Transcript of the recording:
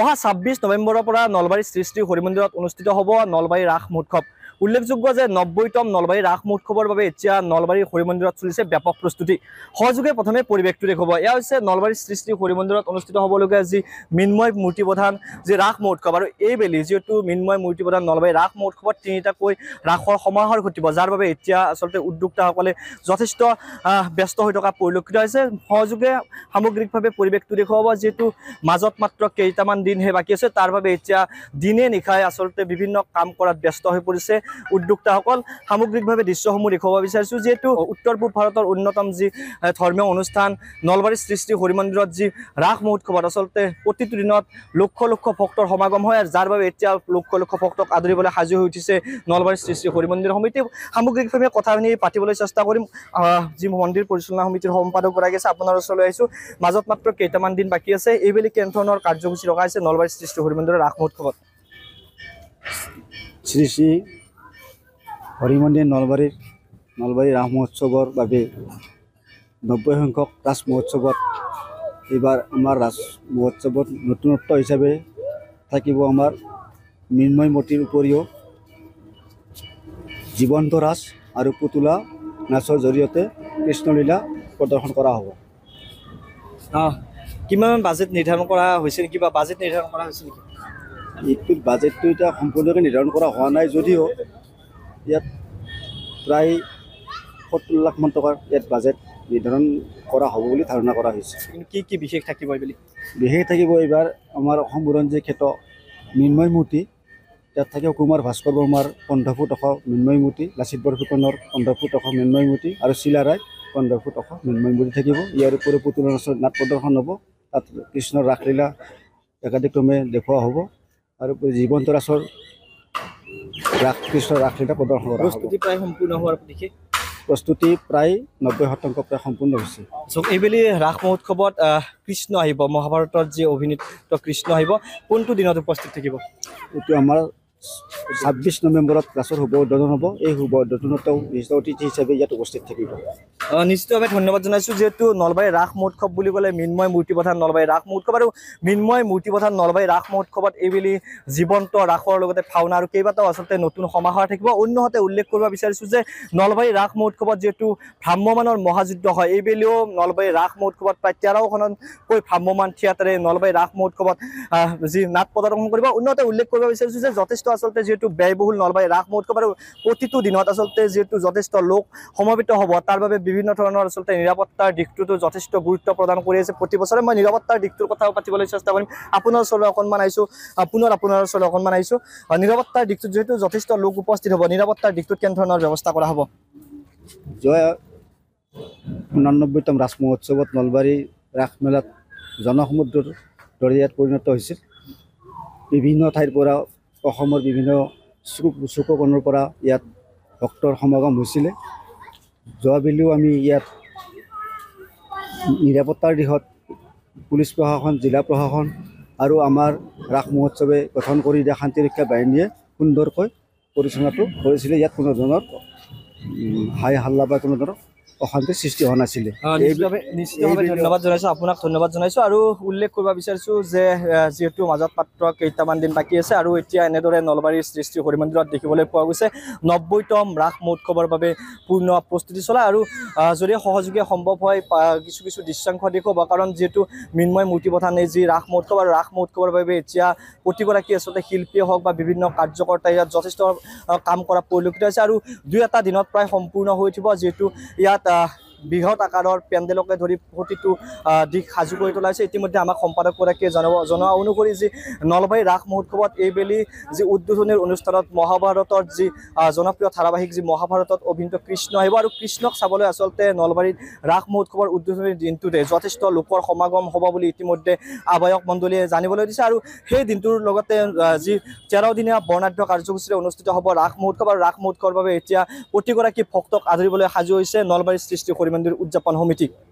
অহা 26 নৱেম্বৰৰ পৰা নলবাৰী শ্ৰী শ্ৰী হৰি মন্দিৰত অনুষ্ঠিত হ'ব নলবাৰী ৰাস মহোৎসৱ। উল্লেখযোগ্য যে 90তম নলবাৰী ৰাস মহোৎসৱৰ বাবে এতিয়া নলবাৰী হৰি মন্দিৰত চলিছে ব্যাপক প্ৰস্তুতি। সহযোগে প্ৰথমে পৰিৱেশটো দেখুৱাব। এয়া হৈছে নলবাৰী শ্ৰী শ্ৰী হৰি মন্দিৰত অনুষ্ঠিত হ'বলগীয়া যি মৃন্ময় মূৰ্তি প্ৰধান যি ৰাস মহোৎসৱ, আৰু এইবেলি যিহেতু মৃন্ময় মূৰ্তি প্ৰধান নলবাৰী ৰাস মহোৎসৱত তিনিটাকৈ ৰাসৰ সমাহাৰ ঘটিব, যাৰ বাবে এতিয়া আচলতে উদ্যোক্তাসকলে যথেষ্ট ব্যস্ত হৈ থকা পৰিলক্ষিত হৈছে। সহযোগে সামগ্ৰিকভাৱে পৰিৱেশটো দেখুৱাব, যিহেতু মাজত মাত্ৰ কেইটামান দিনহে বাকী আছে, তাৰ বাবে এতিয়া দিনে নিশাই আচলতে বিভিন্ন কাম কৰাত ব্যস্ত হৈ পৰিছে উদ্যোক্তাসকল। সামগ্ৰিকভাৱে দৃশ্যসমূহ দেখুৱাব বিচাৰিছোঁ, যিহেতু উত্তৰ পূব ভাৰতৰ অন্যতম যি ধৰ্মীয় অনুষ্ঠান নলবাৰী শ্ৰী শ্ৰী হৰি মন্দিৰত যি ৰাস মহোৎসৱত আচলতে প্ৰতিটো দিনত লক্ষ লক্ষ ভক্তৰ সমাগম হয়, যাৰ বাবে এতিয়া লক্ষ লক্ষ ভক্তক আদৰিবলৈ সাজু হৈ উঠিছে নলবাৰী শ্ৰী শ্ৰী হৰি মন্দিৰ সমিতি। সামগ্ৰিকভাৱে কথাখিনি পাতিবলৈ চেষ্টা কৰিম। যি মন্দিৰ পৰিচালনা সমিতিৰ সম্পাদক গৰাকী আছে, আপোনাৰ ওচৰলৈ আহিছোঁ। মাজত মাত্ৰ কেইটামান দিন বাকী আছে, এইবেলি কেনেধৰণৰ কাৰ্যসূচী ৰখা হৈছে নলবাৰী শ্ৰী শ্ৰী হৰি মন্দিৰৰ ৰাস মহোৎসৱত? শ্ৰী শ্ৰী হৰি মন্দিৰ নলবাৰী ৰাস মহোৎসৱৰ বাবে 90 সংখ্যক ৰাস মহোৎসৱত এইবাৰ আমাৰ ৰাস মহোৎসৱত নতুনত্ব হিচাপে থাকিব আমাৰ মৃন্ময় মূৰ্তিৰ উপৰিও জীৱন্ত ৰাস আৰু পুতলা নাচৰ জৰিয়তে কৃষ্ণলীলা প্ৰদৰ্শন কৰা হ'ব। কিমান বাজেট নিৰ্ধাৰণ কৰা হৈছে নেকি, বা বাজেট নিৰ্ধাৰণ কৰা হৈছে নেকি? এইটোৰ বাজেটটো এতিয়া সম্পূৰ্ণকৈ নিৰ্ধাৰণ কৰা হোৱা নাই, যদিও ইয়াত প্ৰায় 70 লাখ মান টকাৰ ইয়াত বাজেট নিৰ্ধাৰণ কৰা হ'ব বুলি ধাৰণা কৰা হৈছে। কি কি বিশেষ থাকিব এইবেলি? বিশেষ থাকিব এইবাৰ আমাৰ অসম বুৰঞ্জী ক্ষেত্ৰ মৃন্ময় মূৰ্তি, তাত থাকিব কুমাৰ ভাস্কৰ বৰ্মাৰ 15 ফুট ওখ মৃন্ময় মূৰ্তি, লাচিত বৰফুকনৰ 15 ফুট ওখ মৃন্ময় মূৰ্তি আৰু চিলাৰায় 15 ফুট ওখ মৃন্ময় মূৰ্তি থাকিব। ইয়াৰ উপৰি পুতলা নাচৰ নাট প্ৰদৰ্শন হ'ব, তাত কৃষ্ণৰ ৰাসলীলা একাদিক্ৰমে দেখুওৱা হ'ব, আৰু জীৱন্ত ৰাসৰ কৃষ্ণৰ ৰাসলীলা প্ৰদৰ্শন কৰা হ'ব। প্ৰস্তুতি প্ৰায় সম্পূৰ্ণ হোৱাৰ দিশে? প্ৰস্তুতি প্ৰায় 90% প্ৰায় সম্পূৰ্ণ হৈছে। এইবেলি ৰাস মহোৎসৱত কৃষ্ণ আহিব, মহাভাৰতৰ যি অভিনীত কৃষ্ণ আহিব, কোনটো দিনত উপস্থিত থাকিব? এইটো আমাৰ 26 নৱেম্বৰত ৰাসৰ শুভ উদ্বোধন হ'ব। এই শুভ উদ্বোধনত অতিথি হিচাপে ইয়াত উপস্থিত থাকিব। নিশ্চিতভাৱে ধন্যবাদ জনাইছোঁ, যিহেতু নলবাৰী ৰাস মহোৎসৱ বুলি ক'লে মৃন্ময় মূৰ্তি প্ৰধান নলবাৰী ৰাস মহোৎসৱ, আৰু মৃন্ময় মূৰ্তি প্ৰধান নলবাৰী ৰাস মহোৎসৱত এইবেলি জীৱন্ত ৰাসৰ লগতে ভাওনা আৰু কেইবাটাও আচলতে নতুন সমাহাৰ থাকিব। অন্যহাতে উল্লেখ কৰিব বিচাৰিছোঁ যে নলবাৰী ৰাস মহোৎসৱত যিহেতু ভ্ৰাম্যমানৰ মহাযুদ্ধ হয়, এইবেলিও নলবাৰী ৰাস মহোৎসৱত প্ৰায় 13খনকৈ ভ্ৰাম্যমান থিয়েটাৰে নলবাৰী ৰাস মহোৎসৱত যি নাট প্ৰদৰ্শন কৰিব। অন্যহাতে উল্লেখ কৰিব বিচাৰিছোঁ যে যথেষ্ট আচলতে যিহেতু ব্যয়বহুল নলবাৰী ৰাস মহোৎসৱ, আৰু প্ৰতিটো দিনত আচলতে যিহেতু যথেষ্ট লোক সমবেত হ'ব, তাৰ বাবে বিভিন্ন ধৰণৰ আচলতে নিৰাপত্তাৰ দিশটোতো যথেষ্ট গুৰুত্ব প্ৰদান কৰি আছে প্ৰতি বছৰে। মই নিৰাপত্তাৰ দিশটোৰ কথাও পাতিবলৈ চেষ্টা কৰিম। আপোনাৰ ওচৰলৈ অকণমান আহিছোঁ, আপোনাৰ ওচৰলৈ অকণমান আহিছোঁ। নিৰাপত্তাৰ দিশটোত যিহেতু যথেষ্ট লোক উপস্থিত হ'ব, নিৰাপত্তাৰ দিশটোত কেনেধৰণৰ ব্যৱস্থা কৰা হ'ব? যোৱা 89তম ৰাস মহোৎসৱত নলবাৰী ৰাস মেলাত জনসমুদ্ৰৰ দৰে ইয়াত পৰিণত হৈছিল। বিভিন্ন ঠাইৰ পৰা, অসমৰ বিভিন্ন চুককোণৰ পৰা ইয়াত ভক্তৰ সমাগম হৈছিলে। যোৱাবেলিও আমি ইয়াত নিৰাপত্তাৰ দিশত পুলিচ প্ৰশাসন, জিলা প্ৰশাসন আৰু আমাৰ ৰাস মহোৎসৱে গঠন কৰি দিয়া শান্তিৰক্ষা বাহিনীয়ে সুন্দৰকৈ পৰিচালনাটো কৰিছিলে। ইয়াত কোনো ধৰণৰ হাই হাল্লা বা কোনো ধৰণৰ অশান্তিৰ সৃষ্টি হোৱা নাছিলে। নিশ্চিতভাৱে ধন্যবাদ জনাইছোঁ, আপোনাক ধন্যবাদ জনাইছোঁ। আৰু উল্লেখ কৰিব বিচাৰিছোঁ যে যিহেতু মাজত মাত্ৰ কেইটামান দিন বাকী আছে, আৰু এতিয়া এনেদৰে নলবাৰীৰ শ্ৰী শ্ৰী হৰি মন্দিৰত দেখিবলৈ পোৱা গৈছে 90তম ৰাস মহোৎসৱৰ বাবে পূৰ্ণ প্ৰস্তুতি চলা। আৰু যদি সহযোগে সম্ভৱ হয় কিছু কিছু দৃশ্যাংশ দেখুৱাব, কাৰণ যিহেতু মৃন্ময় মূৰ্তি প্ৰধানে যি ৰাস মহোৎসৱ, আৰু ৰাস মহোৎসৱৰ বাবে এতিয়া প্ৰতিগৰাকী আচলতে শিল্পীয়ে হওক বা বিভিন্ন কাৰ্যকৰ্তাই ইয়াত যথেষ্ট কাম কৰা পৰিলক্ষিত হৈছে, আৰু 2-এটা দিনত প্ৰায় সম্পূৰ্ণ হৈ উঠিব। যিহেতু ইয়াত বৃহৎ আকাৰৰ পেণ্ডেলকে ধৰি প্ৰতিটো দিশ সাজু কৰি তোলা হৈছে। ইতিমধ্যে আমাক সম্পাদকগৰাকীয়ে জনোৱা অনুসৰি যি নলবাৰী ৰাস মহোৎসৱত এইবেলি যি উদ্বোধনীৰ অনুষ্ঠানত মহাভাৰতৰ যি জনপ্ৰিয় ধাৰাবাহিক যি মহাভাৰতত অভিনীত কৃষ্ণ আহিব, আৰু কৃষ্ণক চাবলৈ আচলতে নলবাৰীত ৰাস মহোৎসৱৰ উদ্বোধনীৰ দিনটোতে যথেষ্ট লোকৰ সমাগম হ'ব বুলি ইতিমধ্যে আহ্বায়ক মণ্ডলীয়ে জানিবলৈ দিছে। আৰু সেই দিনটোৰ লগতে যি 13 দিনীয়া বৰ্ণাঢ্য কাৰ্যসূচীৰে অনুষ্ঠিত হ'ব ৰাস মহোৎসৱ, আৰু ৰাস মহোৎসৱৰ বাবে এতিয়া প্ৰতিগৰাকী ভক্তক আদৰিবলৈ সাজু হৈছে নলবাৰী শ্ৰী শ্ৰী হৰি মন্দিৰ উদযাপন সমিতি।